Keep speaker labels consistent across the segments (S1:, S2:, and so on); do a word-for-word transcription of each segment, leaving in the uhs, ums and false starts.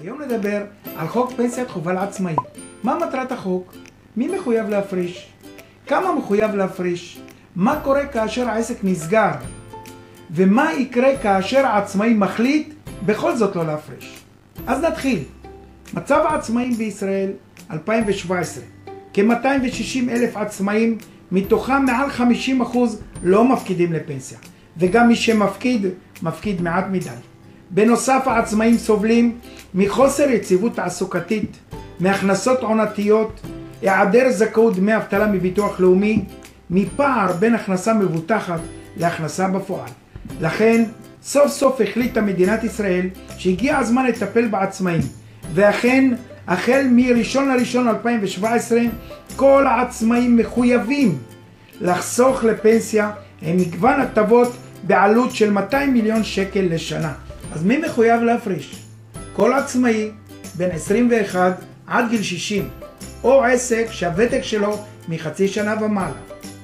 S1: היום נדבר על חוק פנסיית חובה לעצמאים. מה מטרת החוק? מי מחויב להפריש? כמה מחויב להפריש? מה קורה כאשר העסק נסגר? ומה יקרה כאשר העצמאי מחליט בכל זאת לא להפריש? אז נתחיל. מצב העצמאים בישראל אלפיים שבע עשרה, כ-מאתיים ושישים אלף עצמאים, מתוכם מעל חמישים אחוז לא מפקידים לפנסיה, וגם מי שמפקיד, מפקיד מעט מדי. בנוסף, העצמאים סובלים מחוסר יציבות תעסוקתית, מהכנסות עונתיות, היעדר זכאות דמי אבטלה מביטוח לאומי, מפער בין הכנסה מבוטחת להכנסה בפועל. לכן, סוף סוף החליטה מדינת ישראל שהגיע הזמן לטפל בעצמאים, ואכן, החל מראשון לראשון אלפיים שבע עשרה, כל העצמאים מחויבים לחסוך לפנסיה עם מגוון הטבות בעלות של מאתיים מיליון שקל לשנה. אז מי מחויב להפריש? כל עצמאי בין עשרים ואחת עד גיל שישים, או עסק שהוותק שלו מחצי שנה ומעלה.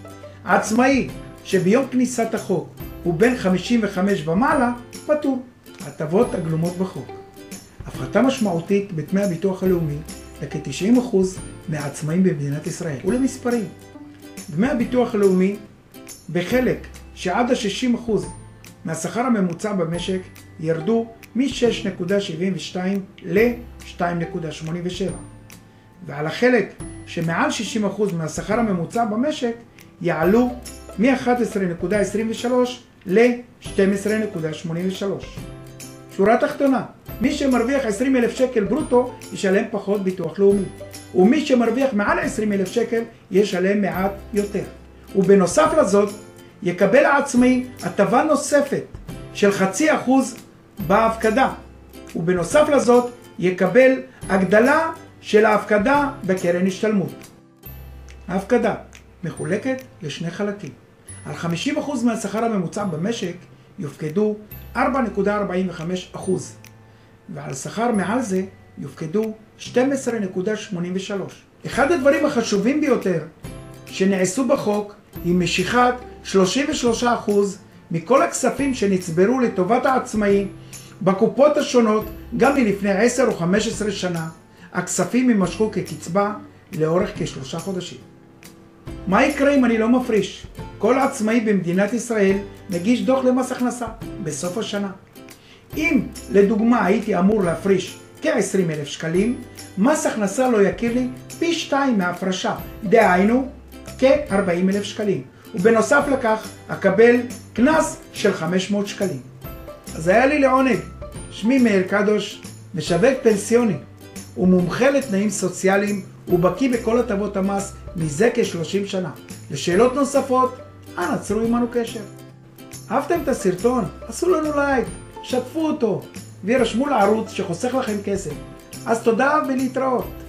S1: עצמאי שביום כניסת החוק הוא בין חמישים וחמש ומעלה, פטור. הטבות הגלומות בחוק: הפחתה משמעותית בדמי הביטוח הלאומי לכ-תשעים אחוז מהעצמאים במדינת ישראל. ולמספרים, דמי הביטוח הלאומי בחלק שעד ה-שישים אחוז מהשכר הממוצע במשק ירדו מ-שש נקודה שבעים ושתיים ל-שתיים נקודה שמונים ושבע, ועל החלק שמעל שישים אחוז מהשכר הממוצע במשק יעלו מ-אחת עשרה נקודה עשרים ושלוש ל-שתים עשרה נקודה שמונים ושלוש. שורה תחתונה, מי שמרוויח עשרים אלף שקל ברוטו ישלם פחות ביטוח לאומי, ומי שמרוויח מעל עשרים אלף שקל ישלם מעט יותר. ובנוסף לזאת, יקבל העצמאי הטבה נוספת של חצי אחוז בהפקדה, ובנוסף לזאת יקבל הגדלה של ההפקדה בקרן השתלמות. ההפקדה מחולקת לשני חלקים. על חמישים אחוז מהשכר הממוצע במשק יופקדו ארבע נקודה ארבעים וחמש אחוז, ועל שכר מעל זה יופקדו שתים עשרה נקודה שמונים ושלוש. אחד הדברים החשובים ביותר שנעשו בחוק היא משיכת שלושים ושלושה אחוז מכל הכספים שנצברו לטובת העצמאי בקופות השונות גם מלפני עשר או חמש עשרה שנה. הכספים יימשכו כקצבה לאורך כשלושה חודשים. מה יקרה אם אני לא מפריש? כל עצמאי במדינת ישראל מגיש דוח למס הכנסה בסוף השנה. אם לדוגמה הייתי אמור להפריש כ-עשרים אלף שקלים, מס הכנסה לא יכיר לי פי שתיים מההפרשה, דהיינו כ-ארבעים אלף שקלים. ובנוסף לכך אקבל קנס של חמש מאות שקלים. אז היה לי לעונג. שמי מאיר קדוש, משווק פנסיוני ומומחה לתנאים סוציאליים ובקיא בכל הטבות המס מזה כ-שלושים שנה. לשאלות נוספות, אנא צרו עמנו קשר. אהבתם את הסרטון? עשו לנו לייק, שתפו אותו וירשמו לערוץ שחוסך לכם כסף. אז תודה ולהתראות.